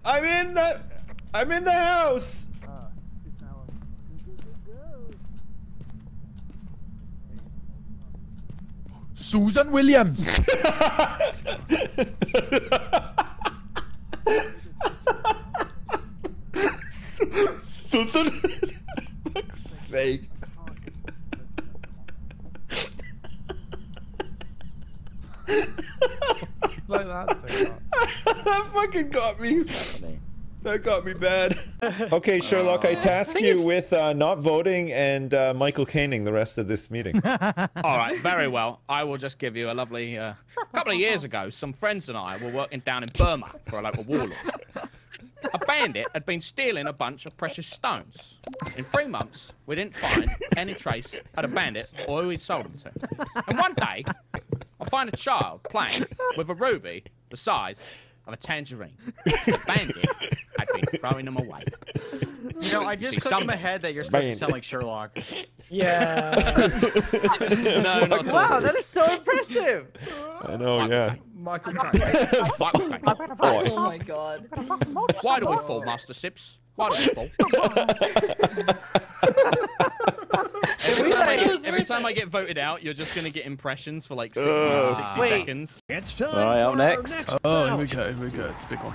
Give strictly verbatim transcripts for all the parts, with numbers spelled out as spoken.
I'm in the. I'm in the house. Susan Williams. Susan. For fuck's sake. Like that, so That fucking got me. That got me bad. Okay, Sherlock, I task you with uh, not voting and uh, Michael Caning the rest of this meeting. All right, very well. I will just give you a lovely... Uh, a couple of years ago, some friends and I were working down in Burma for a local warlord. A bandit had been stealing a bunch of precious stones. In three months, we didn't find any trace of the bandit or who he'd sold them to. And one day, I find a child playing with a ruby the size of a tangerine. The bandit had been throwing them away. You know, I just See, clicked some... in my head that you're supposed to sound like Sherlock. yeah. No, not Wow, that is so impressive. I know, yeah. Michael Caine. Michael Caine. Oh, Oh my god. Why do we fall, Master Sips? Why do we fall? Every time, I get, every time I get voted out, you're just gonna get impressions for like sixty, Uh, sixty Wait. seconds. It's time. All right, up for next. Our next Oh, here bout. we go, here we go. It's a big one.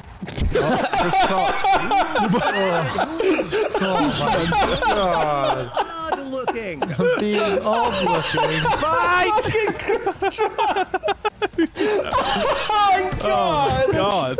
Odd looking. Being odd looking. Fight! Oh, God.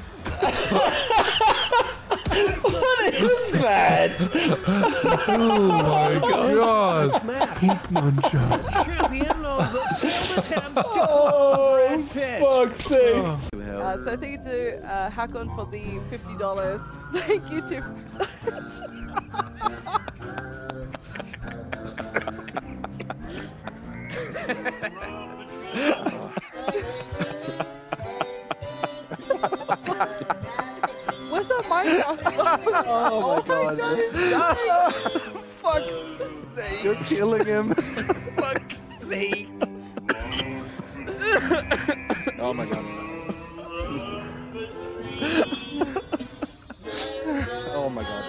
what is that? Oh my God. Match. Muncher. Champion of the failed attempts to Oh, Brad Pitt. fuck's sake. Uh, so thank you to uh, Hakon for the fifty dollars. Thank you to. Where's that Minecraft? Oh my God. Fuck's sake. You're killing him. Fuck's sake. Oh my God. Oh my God.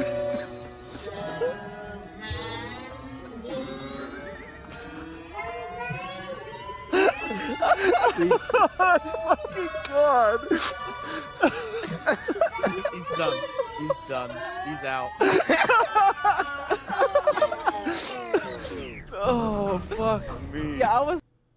Fucking God. He's done. He's done. He's out. Oh, fuck me. Yeah, I was.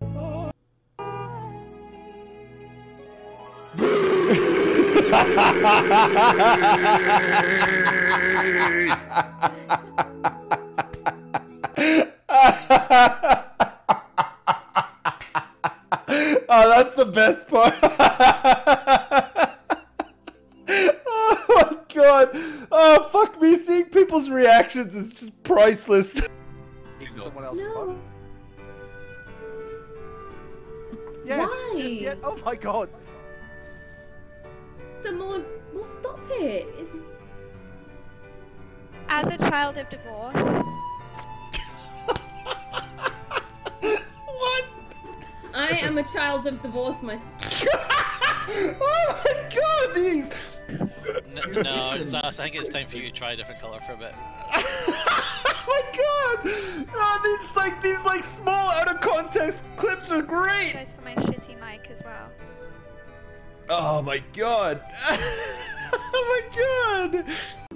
Oh, that's the best part. Oh my God. Oh, fuck me. Seeing people's reactions is just priceless. Someone else. No. Yes, Why? just yet. Oh my God. Someone, well, stop it. It's As a child of divorce, I am a child of divorce, my. Oh my God, these. No, no it's, I think it's time for you to try a different colour for a bit. Oh my God. Oh, these like these like small out of context clips are great. goes for my shitty mic as well. Oh my God. Oh my God.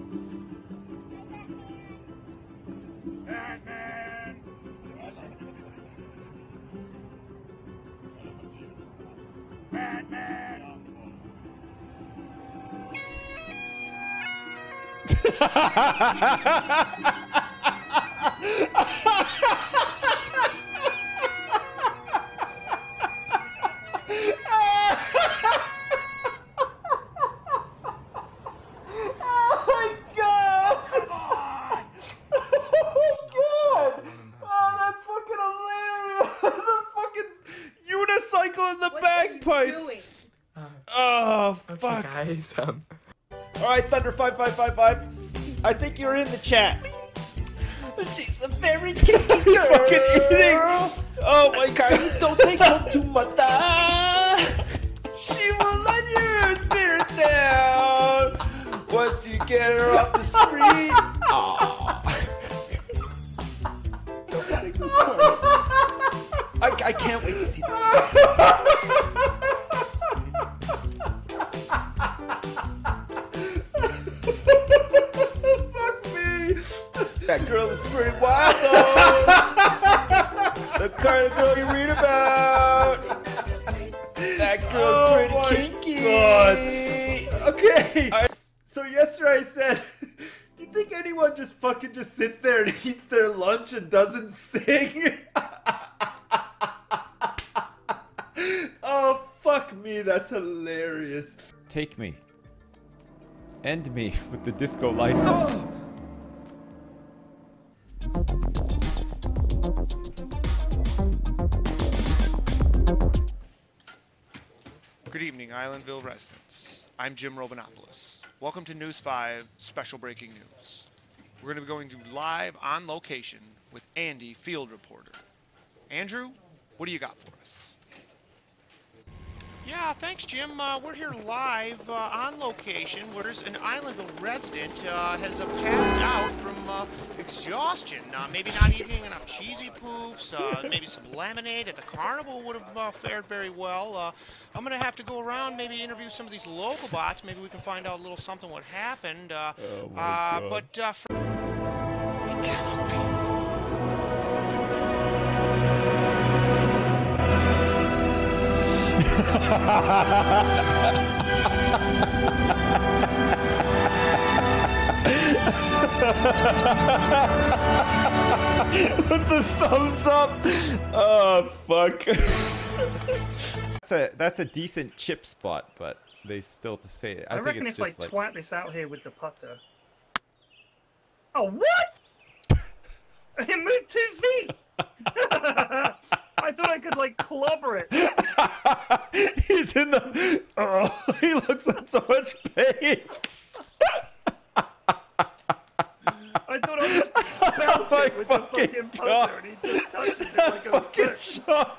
Oh, fuck. Okay, guys, um... Alright, Thunder five five five five. I think you're in the chat. She's a very kinky girl. Fucking eating. Oh my God. Don't take her to mother. She will let your spirit down. could get her off the street. Aw. I, I can't wait to see this. Fuck me. That girl is pretty wild though. The kind of girl you read about. That girl's Oh pretty my kinky. God. Okay. So yesterday I said, do you think anyone just fucking just sits there and eats their lunch and doesn't sing? Oh, fuck me. That's hilarious. Take me. End me with the disco lights. Oh. Good evening, Islandville residents. I'm Jim Robinopoulos. Welcome to News five Special Breaking News. We're going to be going to live on location with Andy, field reporter. Andrew, what do you got for us? Yeah, thanks, Jim. Uh, we're here live uh, on location where there's an Islandville resident uh, has uh, passed out from uh, exhaustion. Uh, maybe not eating enough cheesy poofs, uh, maybe some lemonade at the carnival would have uh, fared very well. Uh, I'm going to have to go around, maybe interview some of these local bots. Maybe we can find out a little something what happened. Uh, Oh my uh, God. but uh, for With the thumbs up. Oh fuck. That's a that's a decent chip spot, but they still say it. I, I, think reckon it's if I just like. twat this out here with the putter. Oh, what? It moved two feet. I thought I could like clobber it. He's in the. Oh, he looks in so much pain. I thought I was just My bouncing with the fucking fucking God. putter, and he just touches it like a Fucking foot. shot.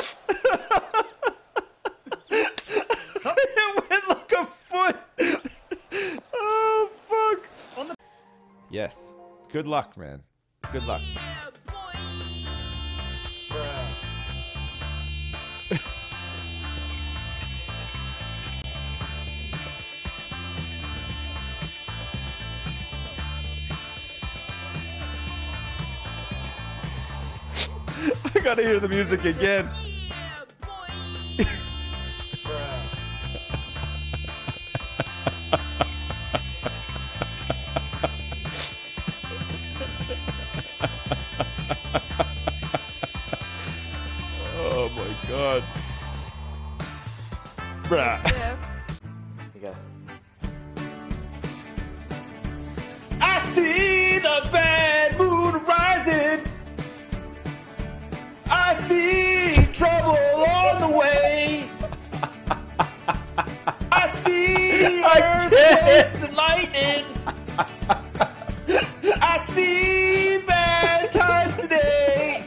It went like a foot. Oh fuck. On the Yes. Good luck, man. Good luck. I gotta hear the music again. Oh my God. Bruh. Yeah. Hey guys. I see the bad mood rising. I see trouble on the way. I see earthquakes and lightning. I see bad times today.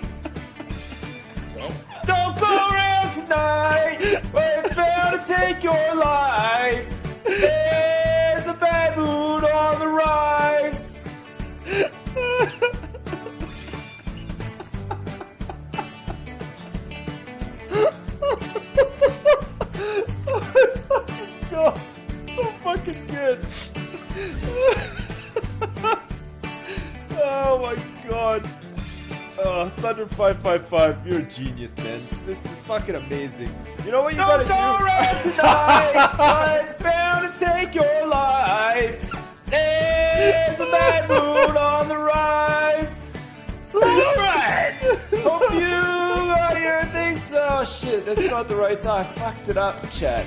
Don't go around tonight, but it's bound to take your life. There's a bad mood on the rise. Oh my fucking God. So fucking good. Oh my God. Oh, Thunder five five five, you're a genius, man. This is fucking amazing. You know what you gotta do? Don't go around tonight, but it's bound to take your life. There's a bad mood on the rise. Alright! Hope you got your things. Oh shit, that's not the right time. I fucked it up, chat.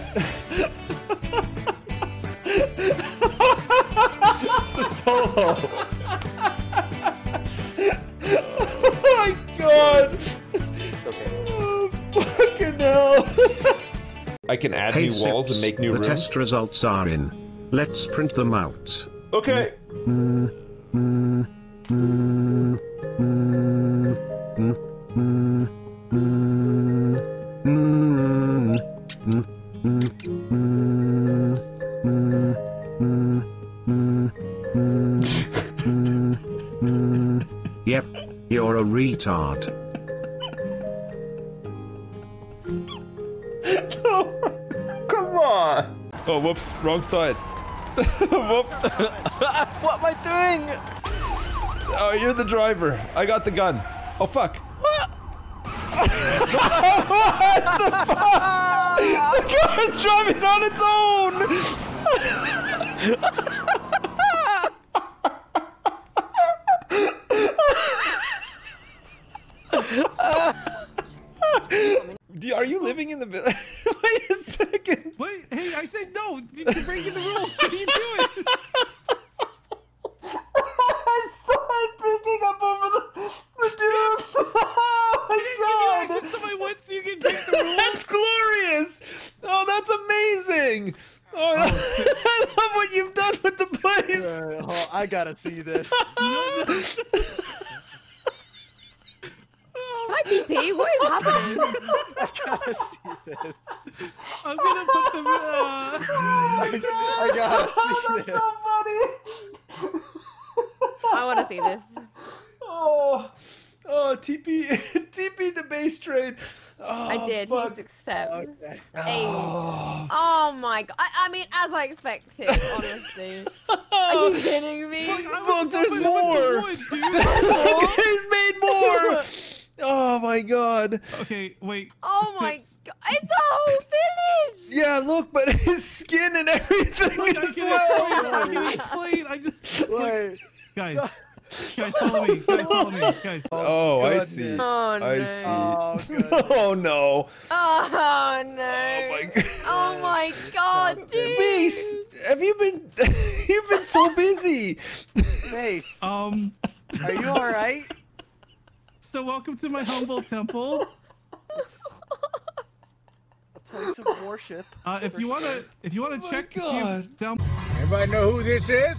It's the solo. Oh my God! It's okay. Oh, fucking hell! I can add Hey, new walls Sips, and make new the rooms. test results are in. Let's print them out. Okay. Mm, mm, mm, mm, mm, mm, mm, mm, mm, mm, mm, mm, mm, mm. retard. Come on. Oh, whoops. Wrong side. Whoops. What am I doing? Oh, you're the driver. I got the gun. Oh, fuck. What? What the fuck? The car's driving on its own. Do, are you living in the village? Wait a second. Wait, hey, I said no. You're breaking the rules. What are you doing? I saw it picking up over the, the dude. Oh my god. Give me access to my wood so you can break the rules. That's glorious. Oh, that's amazing. Oh, I love what you've done with the place. Uh, oh, I gotta see this. Hi, T P. What is happening? I gotta see this. I'm gonna put the. Uh... I, I gotta see That's this. so funny. I want to see this. Oh, oh, T P, T P the base trade. Oh, I did. fuck. He's accept. Okay. Hey. Oh. Oh my god. I, I mean, as I expected, honestly. Are you kidding me? Look, there's more. He's made more. Oh my god. Okay, wait. Oh my god. It's a whole village. Yeah, look, but his skin and everything Wait, I as can well. explain. I can explain. I just. Wait. Guys. Guys, follow me. Guys, follow me. Guys. Oh, I goodness. see. Oh no. I see. Oh, Oh no. Oh no. Oh my god. Oh my god, dude. Beast, have you been? You've been so busy. Mace, Um. are you alright? So welcome to my humble temple. A place of worship. Uh, if you wanna, if you wanna Oh my check to see God. if down. Anybody know who this is?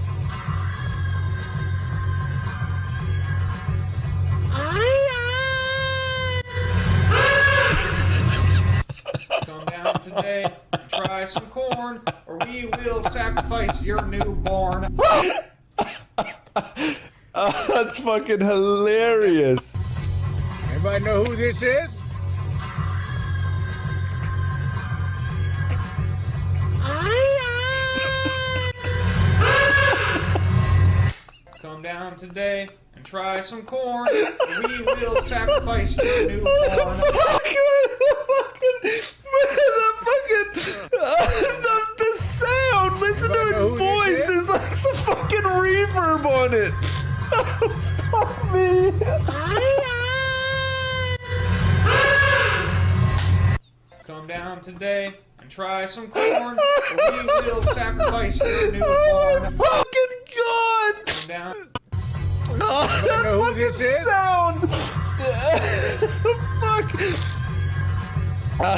Come down today and try some corn, or we will sacrifice your newborn. Oh, that's fucking hilarious. Anybody know who this is? Come down today and try some corn, or we will sacrifice your newborn. The fucking, the fucking, uh, the, the sound. Listen to his voice. There's like some fucking reverb on it. Oh, fuck me. Come down today and try some corn, or we will sacrifice your newborn. Fucking god. Come down. Oh, that know who this fucking is? sound. Fuck. Uh,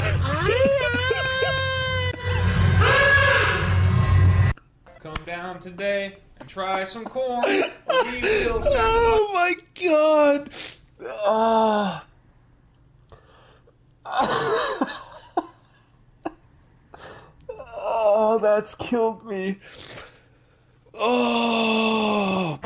Come down today and try some corn, or we will sacrifice. oh my god. Oh. Oh, that's killed me. Oh.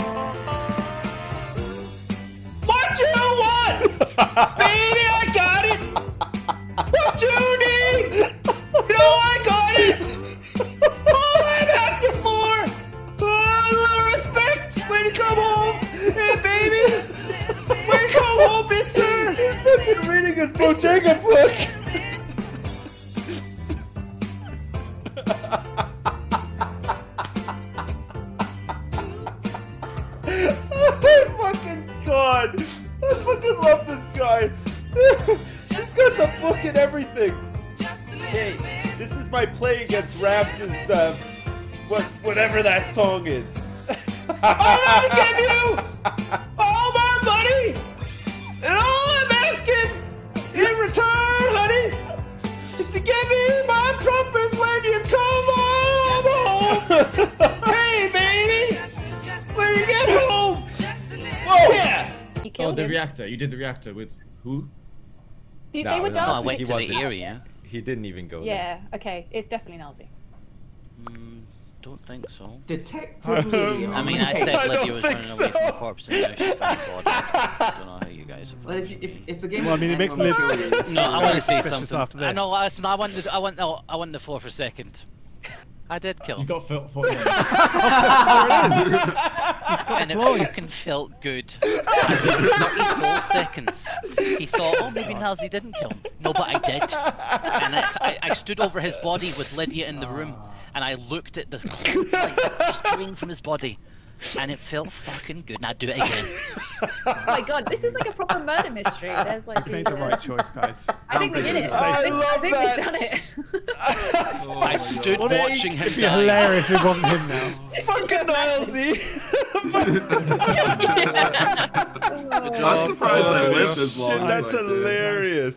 What you want? Baby, I got it. What you need? You know I got it. All I'm asking for, a little respect when you come home. Hey, baby, when you come home, mister. He's fucking reading his bodega book. Oh my fucking god! I fucking love this guy. He's got the book and everything. Okay, this is my play against Raps's, uh, what, whatever that song is. I'm gonna give you all my money, and all I'm asking in return, honey, is to give me my trumpets when you come home. Hey, baby, when you get home. Whoa. Yeah. Oh, the reactor. You did the reactor with who? They, No, they were no, dancing. he wasn't. He didn't even go there. Yeah, okay. It's definitely Nazi. Mm, Don't think so. Detective Lydia. I mean, I said I Lydia don't was think running so. away from the corpse and now she found the body. I don't know how you guys have. Well, if, if, if the game Well, I mean, it makes Lyd. No, I want to say suspicious something. after I this. know. Listen, I want the, I want no, I want the floor for a second. I did kill him. You got felt for it. And it fucking felt good. thirty whole seconds. He thought, oh, maybe Nalzi didn't kill him. No, but I did. And I, I, I stood over his body with Lydia in the room, and I looked at the like, just drain from his body, and it felt fucking good. Now do it again. Oh my god, this is like a proper murder mystery. There's like You made the, the uh, right choice, guys. I think we did it. I I think, I love think that. we've done it. I stood watching him It'd be die. hilarious if it wasn't him now. Fucking Nilesy. I'm surprised I lived as long. Shit, as that's I did. hilarious.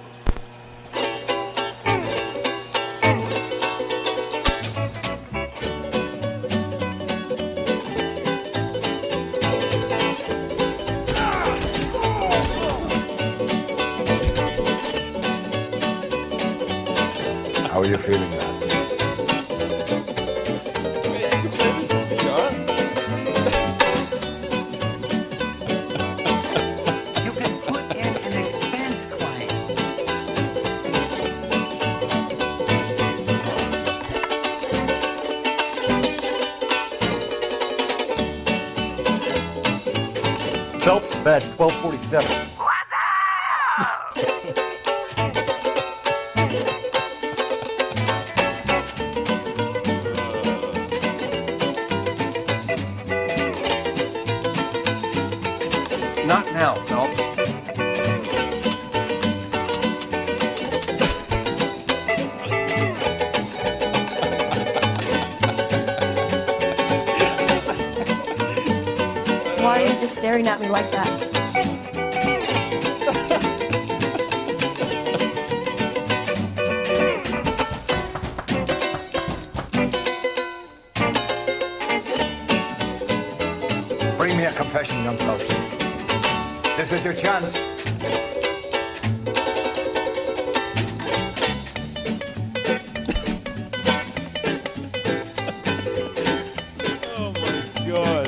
How are you feeling now? You can put in an expense claim. Phelps, badge twelve forty-seven. Not now, Phelps. Why are you just staring at me like that? Bring me a confession, young Phelps. This is your chance. Oh my god.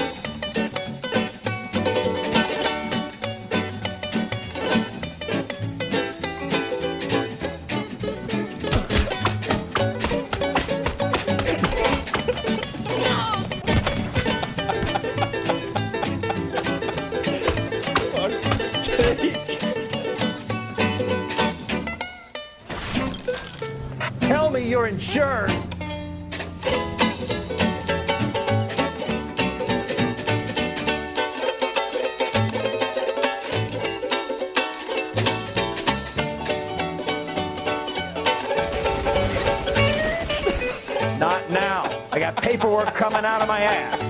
Fuck's sake. Tell me you're insured. Not now. I got paperwork coming out of my ass.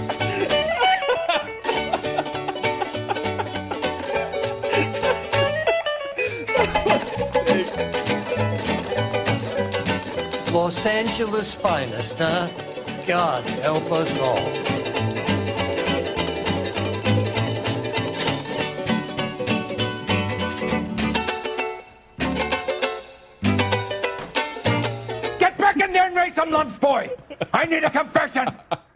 Los Angeles finest, huh? God help us all. Get back in there and raise some lumps, boy. I need a confession.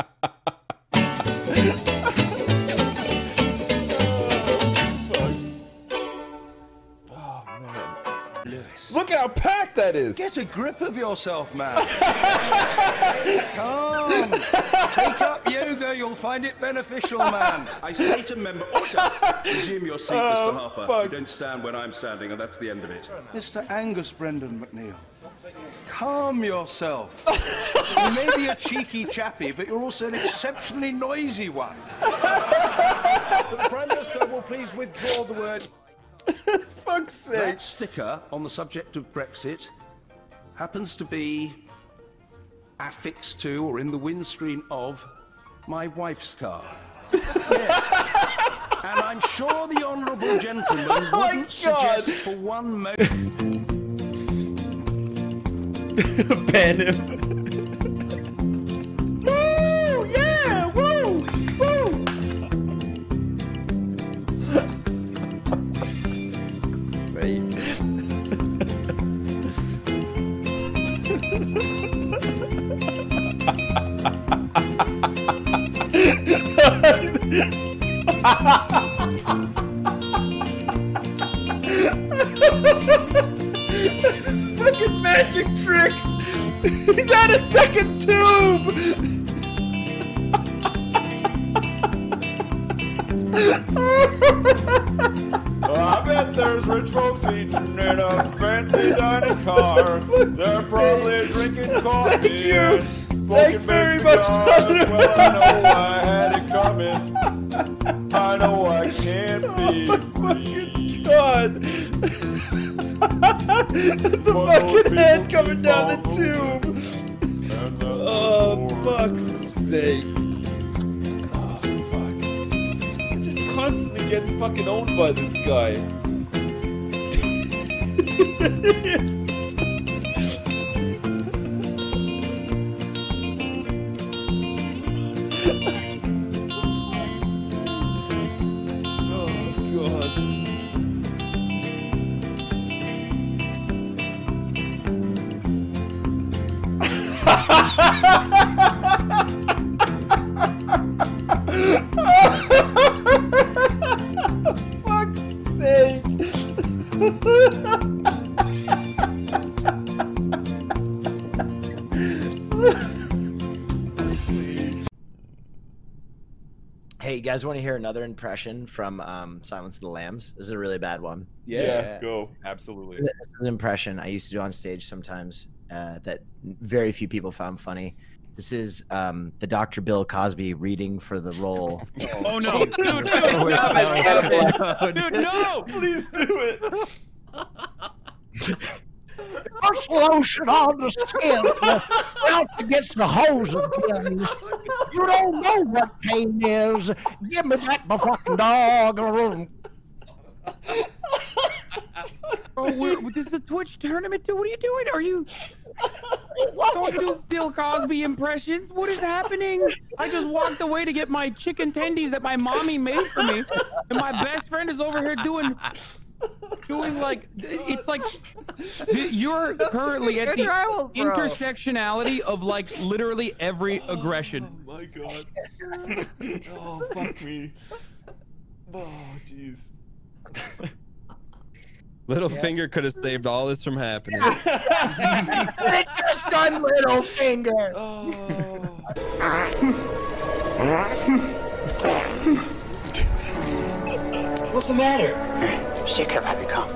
Look at how packed that is. Get a grip of yourself, man. Come. Take up yoga. You'll find it beneficial, man. I say to member... Order. Resume your seat, Oh, Mister Harper. fuck. You don't stand when I'm standing, and that's the end of it. Mister Angus Brendan McNeil, calm yourself. You may be a cheeky chappy, but you're also an exceptionally noisy one. The Prime Minister will please withdraw the word... Fuck's sake. That sticker on the subject of Brexit happens to be affixed to or in the windscreen of my wife's car. Yes. And I'm sure the honourable gentleman Oh my wouldn't God. suggest for one moment... Ban him. Woo! Yeah! Woo! Woo! Sake. It's fucking magic tricks! He's at a second tube! I bet there's rich folks eating in a fancy dining car. They're probably drinking coffee and smoking Thanks very much, cigars. Well, I know I had it coming. I know I can't be free. God! The fucking head coming down the tube! Oh, fuck's sake. Oh, fuck. I'm just constantly getting fucking owned by this guy. Oh, God. Fuck's sake. Hey, you guys want to hear another impression from um, Silence of the Lambs? This is a really bad one. Yeah, yeah, go. Absolutely. This is an impression I used to do on stage sometimes uh, that very few people found funny. This is um, the Doctor Bill Cosby reading for the role. Oh no! Dude, dude, stop it, stop it. Dude, no! Please do it! First lotion on the skin, out against the hose again. You don't know what pain is. Give me back my fucking dog. Oh, we're, this is a Twitch tournament, dude. What are you doing? Are you don't do Bill Cosby impressions? What is happening? I just walked away to get my chicken tendies that my mommy made for me, and my best friend is over here doing, doing like, it's like you're currently at the Rivals, bro. intersectionality of like literally every aggression. Oh my God. Oh, fuck me. Oh, jeez. Littlefinger could have saved all this from happening. It just done Littlefinger. Oh. What's the matter? Sick have I become?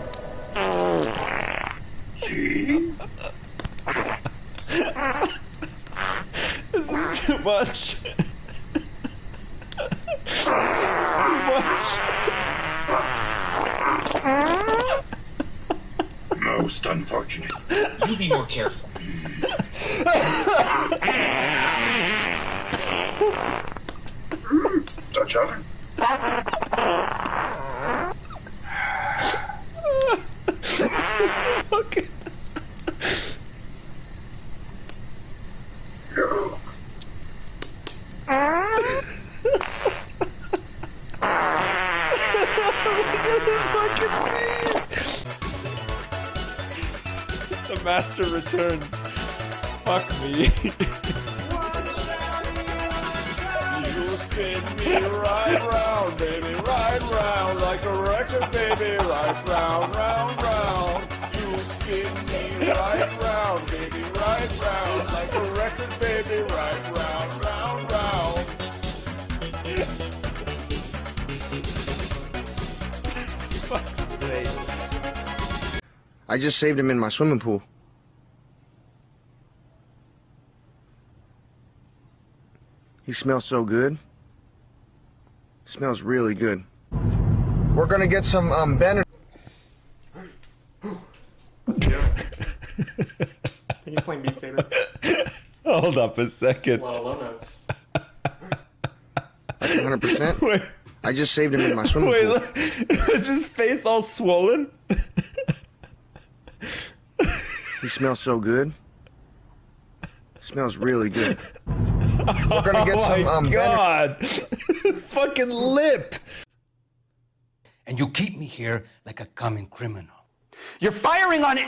See? This is too much. This is too much. Most unfortunate. You be more careful. Touch oven. Okay. No. The master returns. Fuck me. You spin me right round, baby, right round, like a record, baby, right round, round, round. You spin me right round, baby, right round, like a record, baby, right round, round, round. Fuck's sake. I just saved him in my swimming pool. He smells so good. Smells really good. We're gonna get some um Benner. What's he doing? He's playing Beat Saber. Hold up a second. A lot of low notes. one hundred percent. Wait. I just saved him in my swimming Wait, pool. look. Is his face all swollen? He smells so good. Smells really good. We're gonna get oh some my um God. His fucking lip. And you keep me here like a common criminal. You're firing on it.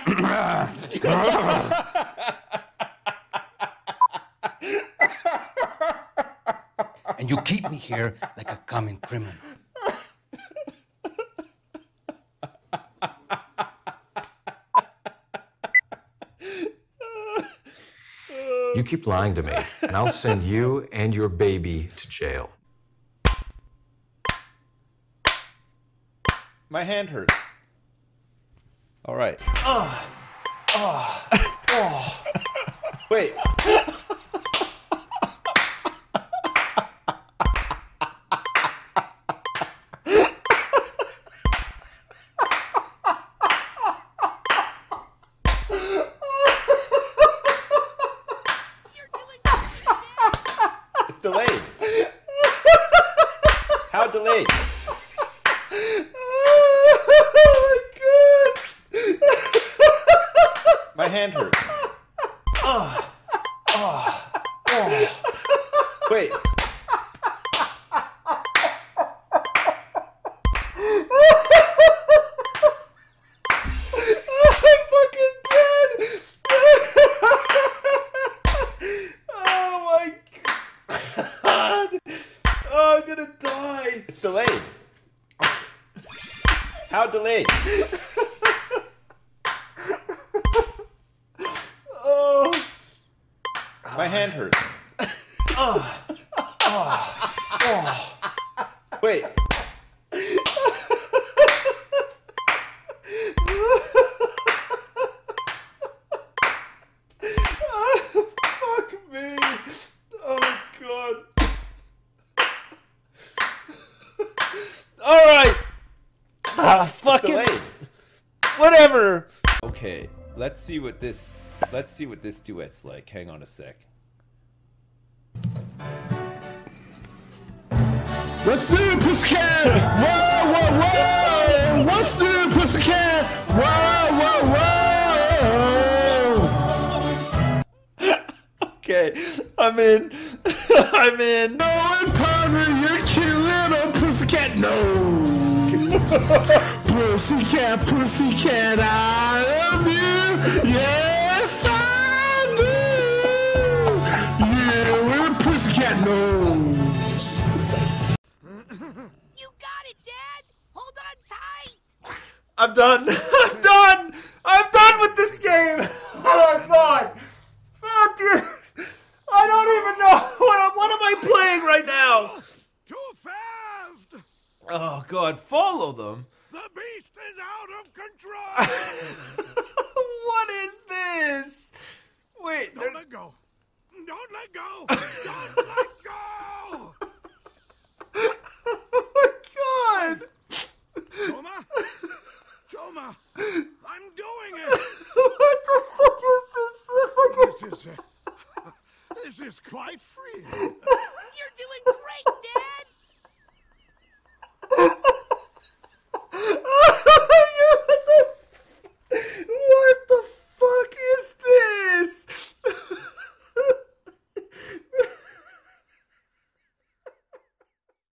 and you keep me here like a common criminal. You keep lying to me, and I'll send you and your baby to jail. My hand hurts. All right. Oh. Oh. Oh. Wait. It's delayed. How delayed? My hand hurts. Oh. Oh. Oh. Wait. I'm fucking dead. Oh my god. Oh, I'm gonna die. It's delayed. How delayed? Oh, my hand hurts. Oh, oh, oh. Wait. Oh, fuck me. Oh god. All right. Ah, fucking. Delayed. Whatever. Okay, let's see what this. Let's see what this duet's like. Hang on a sec. Let's do it, pussycat! Whoa, whoa, whoa! Let's do it, pussycat! Whoa, whoa, whoa! Okay, I'm in. I'm in. No, and partner, you're cute little pussycat. No. Pussycat, pussycat, I love you. Yes, I do. Yeah, we're pussycat nose. You got it, Dad. Hold on tight. I'm done. I'm done. I'm done with this game. Oh my god. Oh dear. I don't even know what am, what am I playing right now. Too fast. Oh god, follow them. The beast is out of control. What is this? Wait. Don't let go. Don't let go. Don't let go. Oh my god. Toma. Toma. I'm doing it. What the fuck is this? This is, uh, this is quite free.